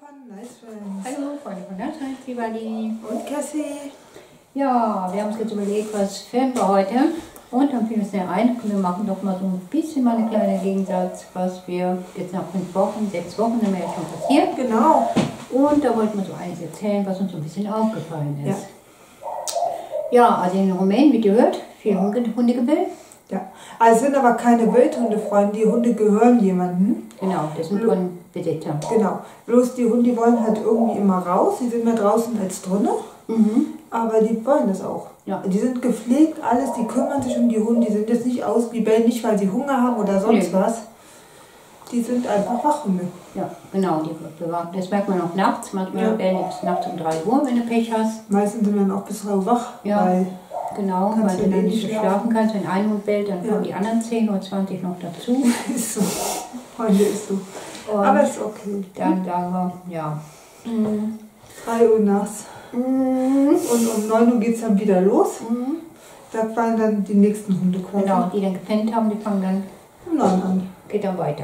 von Nice Friends. Hallo, Freunde von Nice Friends, Vivali. Und Cassie. Ja, wir haben uns jetzt überlegt, was filmen wir heute. Und dann fiel uns ja ein, wir machen doch mal so ein bisschen mal einen kleinen Gegensatz, was wir jetzt nach 5 Wochen, 6 Wochen sind wir ja schon passiert. Genau. Und da wollten wir so eines erzählen, was uns so ein bisschen aufgefallen ist. Ja, also in Rumänien, wie ihr hört, viel Hundegebill. Ja, also es sind aber keine Wildhundefreunde, die Hunde gehören jemandem. Genau, das sind von Besitzern. Genau, bloß die Hunde wollen halt irgendwie immer raus, die sind mehr draußen als drinnen, aber die wollen das auch. Ja. Die sind gepflegt, alles, die kümmern sich um die Hunde, die sind jetzt nicht aus, die bellen nicht, weil sie Hunger haben oder sonst was. Die sind einfach Wachhunde. Ja, genau, das merkt man auch nachts, manchmal bellen die nachts um 3 Uhr, wenn du Pech hast. Meistens sind wir dann auch bis 3 Uhr wach, ja. Genau, weil du dann nicht so schlafen schlafen kannst. Wenn ein Hund bellt, dann kommen die anderen 10 oder 20 noch dazu. Ist so. Freunde, ist so. Und aber ist okay. Dann sagen wir, ja. 3 Uhr nachts. Und um 9 Uhr geht es dann wieder los. Da fallen dann die nächsten Hunde quasi. Genau, die dann gepennt haben, die fangen dann um 9 an. Geht dann weiter.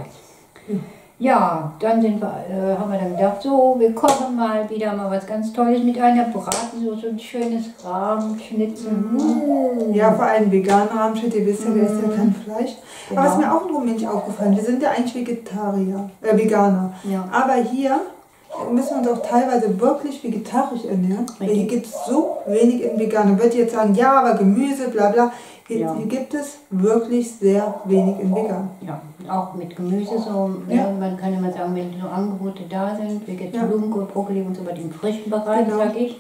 Ja, dann haben wir dann gedacht, so, wir kochen mal wieder mal was ganz Tolles mit einer Bratensoße, ein schönes Rahmschnitzel. Ja, vor allem veganer Rahmschnitt, ihr wisst ja, der ist ja kein Fleisch. Genau. Aber es ist mir auch in Rumänien nicht aufgefallen, wir sind ja eigentlich Veganer. Ja. Aber hier müssen wir uns auch teilweise wirklich vegetarisch ernähren. Weil hier gibt es so wenig in Veganer. Wird jetzt sagen, ja, aber Gemüse, bla bla. Hier gibt es wirklich sehr wenig in Vegan. Ja, auch mit Gemüse so. Ja. Man kann immer sagen, wenn so Angebote da sind, vegetarische Blumenkohl, Brokkoli und so bei dem frischen Bereich, sage ich,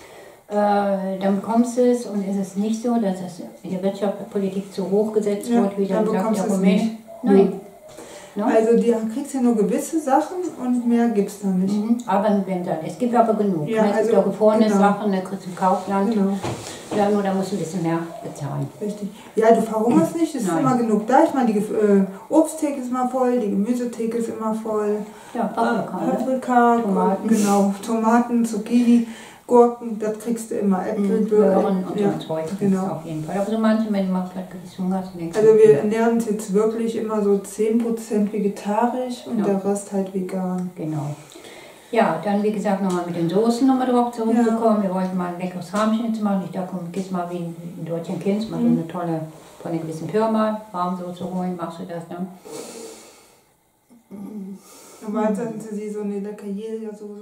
dann bekommst du es und ist es nicht so, dass es in der Wirtschaftspolitik zu hoch gesetzt wird, wie dann sagt der Rumäne. Nein. No? Also die kriegst ja nur gewisse Sachen und mehr gibt es da nicht. Aber es gibt aber genug. Ja, es gibt auch gefrorene Sachen, da kriegst du im Kaufland. Ja, nur da musst du ein bisschen mehr bezahlen. Richtig. Ja, du verhungerst nicht, es ist immer genug da. Ich meine, die Obsttheke ist immer voll, die Gemüsetheke ist immer voll. Ja, Paprika, Tomaten. Genau, Tomaten, Zucchini, Gurken, das kriegst du immer. Äpfel, Möhren und so Zeug. Genau. Auf jeden Fall. Aber so manche Menschen macht halt gewiss Hunger. Also wir ernähren uns jetzt wirklich immer so 10% vegetarisch und der Rest halt vegan. Genau. Ja, dann wie gesagt nochmal mit den Soßen nochmal drauf zurückzukommen. Wir wollten mal ein leckeres Rahmschnitzel machen. Ich dachte, gehst mal wie in Deutschland kennst, mal so eine tolle, von einer gewissen Firma, Rahmsoße holen, machst du das dann. Normal hatten sie so eine leckere Soße.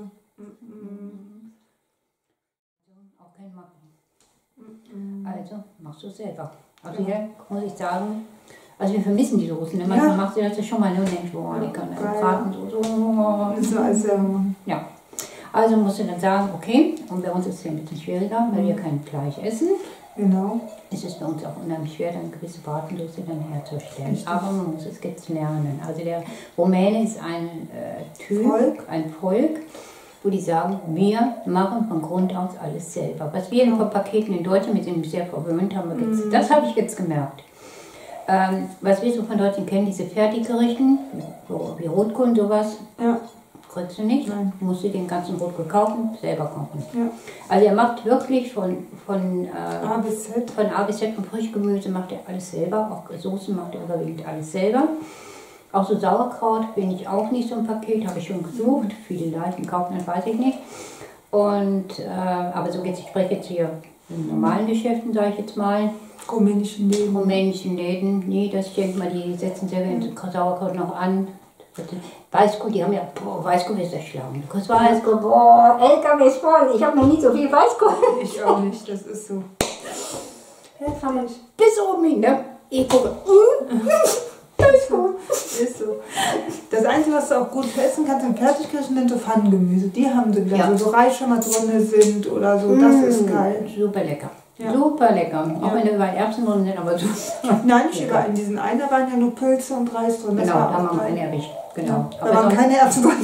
Auch kein Machen. Also machst du es selber. Also hier muss ich sagen, also wir vermissen die Soßen. Manchmal machst du das schon mal und denkst, boah, die kann braten so. Ja. Also musst du dann sagen, okay, und bei uns ist es ja ein bisschen schwieriger, weil wir kein Fleisch essen. Genau. Es ist bei uns auch unheimlich schwer, dann gewisse Bratensoße dann herzustellen. Richtig. Aber man muss es jetzt lernen. Also der Rumäne ist ein ein Volk, wo die sagen, wir machen von Grund aus alles selber. Was wir in Paketen in Deutschland, mit denen wir sehr verwöhnt haben, das habe ich jetzt gemerkt. Was wir so von Deutschland kennen, diese Fertiggerichten, so wie Rotkohl und sowas, kriegst du nicht. Nein. Du musst dir den ganzen Rotkohl kaufen, selber kochen. Ja. Also er macht wirklich von A bis Z. Von A bis Z, von Frischgemüse macht er alles selber, auch Soßen macht er überwiegend alles selber. Auch so Sauerkraut bin ich auch nicht so ein Paket, habe ich schon gesucht, viele Leute im Kaufland weiß ich nicht. Und, aber so geht's, ich spreche jetzt hier in normalen Geschäften, sage ich jetzt mal. Rumänischen Läden, nee, das denke mal, die setzen sehr gerne Sauerkraut noch an. Weißkohl, die haben ja, boah, Weißkohl ist erschlagen. Du kriegst Weißkohl, boah, LKW ist voll, ich habe noch nie so viel Weißkohl. Ich auch nicht, das ist so. Heftig. Bis oben hin, ne? Ich gucke, Weißkohl. Ist so. Das Einzige, was du auch gut essen kannst, sind Fertiggerichte, sind so Pfannengemüse. Die haben sie gleich, so Reisschimmer drin sind oder so, das ist geil. Super lecker. Ja. Super lecker. Auch wenn da überall Erbsen drin sind, aber so. Nein, nicht überall. In diesen einen waren ja nur Pilze und Reis drin. Genau, da haben wir einen erwischt. Genau. Ja, da waren keine Erbsen drin.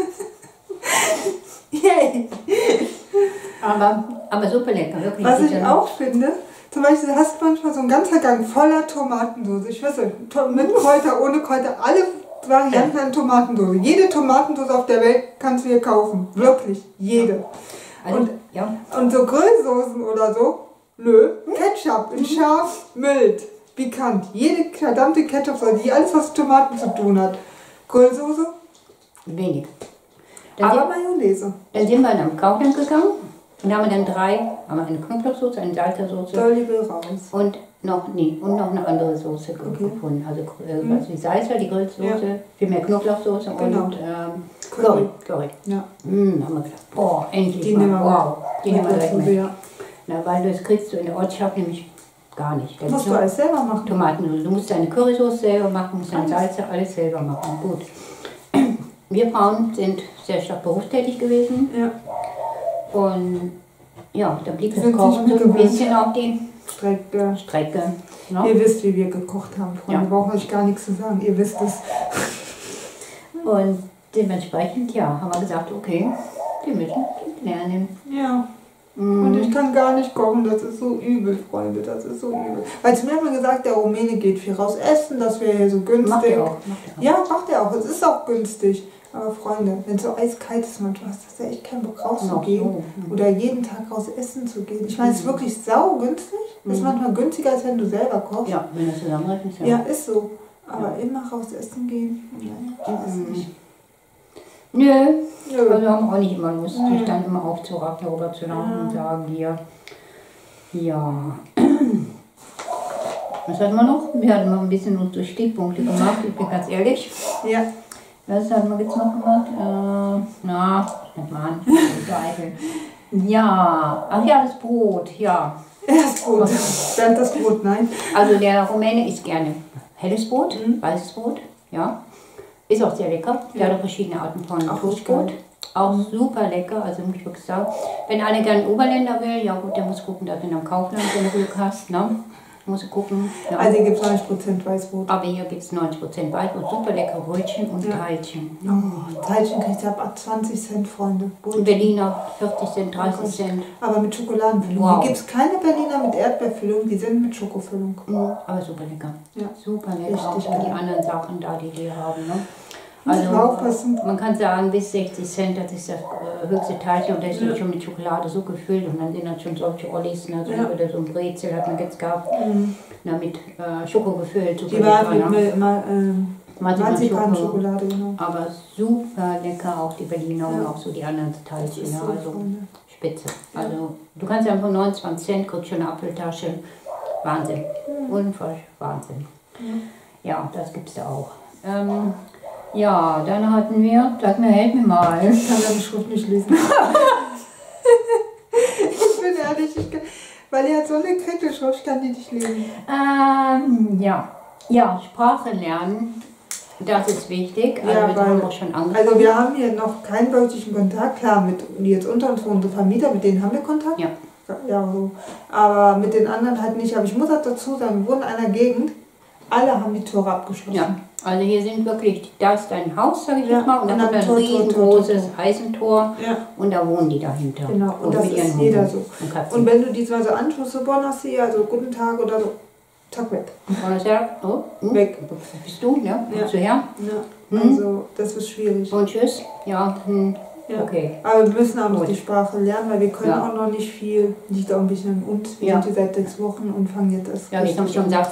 Yay! Aber super lecker, wirklich. Was ich auch finde, zum Beispiel hast du manchmal so einen ganzen Gang voller Tomatensoße. Ich weiß nicht, mit Kräuter, ohne Kräuter, alle Varianten an Tomatensoße. Jede Tomatensoße auf der Welt kannst du hier kaufen. Wirklich, jede. Also, und so Grillsoßen oder so, nö, Ketchup in scharf, mild, pikant. Jede verdammte Ketchup-Soße, die alles was mit Tomaten zu tun hat. Grillsoße? Wenig. Aber Mayonnaise. Dann sind wir in einem Kaufland gegangen und haben dann haben wir eine Knoblauchsoße, eine Salsa-Soße. Dolly raus. Und noch eine andere Soße gefunden. Also die Salsa, die Grillsoße, viel mehr Knoblauchsoße und Curry. Ja. Haben wir gedacht, boah, endlich die mal, wow, die nehmen wir direkt mit. Ja. Na, weil das kriegst du in der Ortschaft nämlich gar nicht. Musst du alles selber machen? Tomaten, du musst deine Currysoße selber machen, musst deine Salsa, alles selber machen. Gut. Wir Frauen sind sehr stark berufstätig gewesen. Ja. Und ja, da blieb das Kochen so ein bisschen auf die Strecke. Ja. Ihr wisst, wie wir gekocht haben, Freunde. Wir brauchen euch gar nichts zu sagen. Ihr wisst es. Und dementsprechend, haben wir gesagt, okay, wir müssen lernen. Ja. Und ich kann gar nicht kochen, das ist so übel, Freunde, das ist so übel. Weil zu mir hat man gesagt, der Rumäne geht viel raus essen, das wäre ja so günstig. Macht er auch. Ja, macht er auch, es ist auch günstig. Aber Freunde, wenn es so eiskalt ist, manchmal hast du echt keinen Bock rauszugehen. Oder jeden Tag raus essen zu gehen. Ich meine, es ist wirklich saugünstig. Ist manchmal günstiger, als wenn du selber kochst. Ja, wenn du zusammenrechnest, ja. Ist so. Aber immer raus essen gehen, nein, weiß nicht. Nö, also haben auch nicht immer Lust, sich dann immer aufzuraffen, darüber zu laufen und sagen, hier, ja. Was hatten wir noch? Wir hatten noch ein bisschen uns durch Stichpunkte gemacht, ich bin ganz ehrlich. Ja. Was haben wir jetzt noch gemacht? Nicht mal an, ja, ach ja, das Brot, ja. Das Brot, dann das Brot, nein. Also der Rumäne isst gerne helles Brot, weißes Brot, ja. Ist auch sehr lecker. Der hat auch verschiedene Arten von Toastbrot. Auch super lecker, also muss ich wirklich sagen. Wenn einer gerne Oberländer will, ja gut, der muss gucken, dass du in einem Kaufland so eine Glück hast, ne? Muss gucken. Ja. Also hier gibt es 90% Weißbrot. Aber hier gibt es 90% Weißbrot, super lecker Brötchen und Teilchen. Oh, Teilchen kriegst du ab 20 Cent, Freunde. Und Berliner 40 Cent, 30 Cent. Aber mit Schokoladenfüllung. Wow. Hier gibt es keine Berliner mit Erdbeerfüllung, die sind mit Schokofüllung. Aber super lecker. Ja. Super lecker, richtig auch die anderen Sachen da, die die haben. Ne? Also man kann sagen, bis 60 Cent, das ist das höchste Teilchen und das ist schon mit Schokolade so gefüllt und dann sind dann schon solche Ollis, ne? Oder so ein Brezel hat man jetzt gehabt, mit Schoko gefüllt. Die waren immer Marzipan-Schokolade, genau. Aber super lecker, auch die Berliner und auch so die anderen Teilchen, so also spitze. Also du kannst ja für 29 Cent kriegst schon eine Apfeltasche, Wahnsinn, unfassbar Wahnsinn. Ja, das gibt's da auch. Ja, dann hatten wir, sag mir, helf mir mal. Ich kann deine Schrift nicht lesen. Ich bin ehrlich, weil ihr hat so eine Krittelschrift, ich kann die nicht lesen. Ja, Sprache lernen, das ist wichtig. Also Ja, wir haben auch schon angefangen. Also wir haben hier noch keinen wirklichen Kontakt, klar, mit die jetzt unter uns wohnen, Vermieter, mit denen haben wir Kontakt. Ja. Ja, so. Aber mit den anderen halt nicht. Aber ich muss auch dazu sagen, wir wohnen in einer Gegend, alle haben die Tore abgeschlossen. Ja, also hier sind wirklich, da ist dein Haus, sage ich jetzt mal, und dann kommt ein Tor, riesengroßes Eisentor Ja. und da wohnen die dahinter. Genau, und das mit ist ihren jeder Hunden so. Und wenn du diesmal so anschaust, so Bonassi, also guten Tag oder so, zack, weg. Und ich sage, Weg. Bist du, ja? Kommst du her? Ja, also das ist schwierig. Und tschüss, ja, Ja. okay. Aber wir müssen auch noch Gut. die Sprache lernen, weil wir können auch noch nicht viel. Liegt auch ein bisschen an uns. Wir sind hier seit 6 Wochen und fangen jetzt das. Ja, ich habe schon gesagt,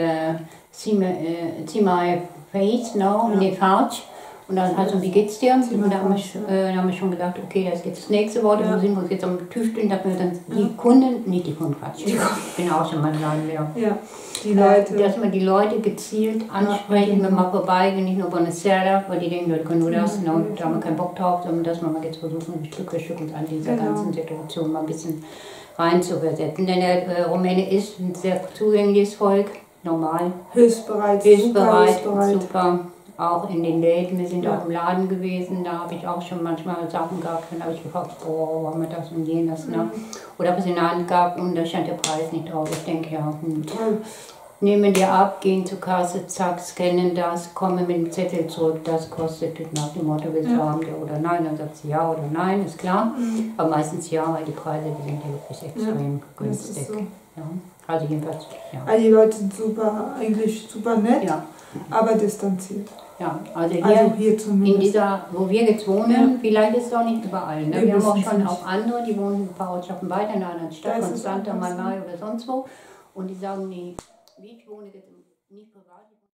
zieh mal face, no, nee, falsch. Und dann halt so, wie geht's dir? Und da haben wir schon gedacht, okay, das ist jetzt das nächste Wort. Und wir sind uns jetzt am Tüfteln, dass wir dann die Kunden, nicht die Kunden, Quatsch. Ich bin auch schon mal in Laden wieder. Ja, die Leute. Dass man die Leute gezielt ansprechen, wenn man vorbeigehen, nicht nur Bonacera, weil die denken, die können nur das, und da haben wir keinen Bock drauf, sondern dass man mal jetzt versuchen, Stück für Stück uns an dieser ganzen Situation mal ein bisschen reinzuversetzen. Denn der Rumäne ist ein sehr zugängliches Volk, normal. Hilfsbereit, super. Auch in den Läden, wir sind auch im Laden gewesen, da habe ich auch schon manchmal Sachen gehabt, dann habe ich gefragt, boah, haben wir das und jenes, ne? Oder habe es in der Hand gehabt und da stand der Preis nicht drauf. Ich denke, ja, nehmen dir ab, gehen zur Kasse, zack, scannen das, kommen mit dem Zettel zurück, das kostet nach dem Motto, willst du haben oder nein, dann sagt sie ja oder nein, ist klar. Aber meistens ja, weil die Preise, die sind ja wirklich extrem günstig. Ja. Also jedenfalls, Also die Leute sind eigentlich super nett, aber distanziert. Ja, also hier zumindest. In dieser, wo wir jetzt wohnen, vielleicht ist es auch nicht überall. Ne? Wir haben auch schon auch andere, die wohnen ein paar Ortschaften weiter in einer anderen Stadt, Konstanta, Malmö oder sonst wo. Und die sagen, nee, wie ich wohne jetzt nicht privat.